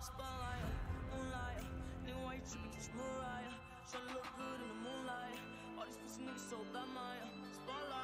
Spotlight, moonlight. Nigga, why you trippin'? Just Mariah. Tryna look good in the moonlight. All these pussy niggas so bad, Maya. Spotlight.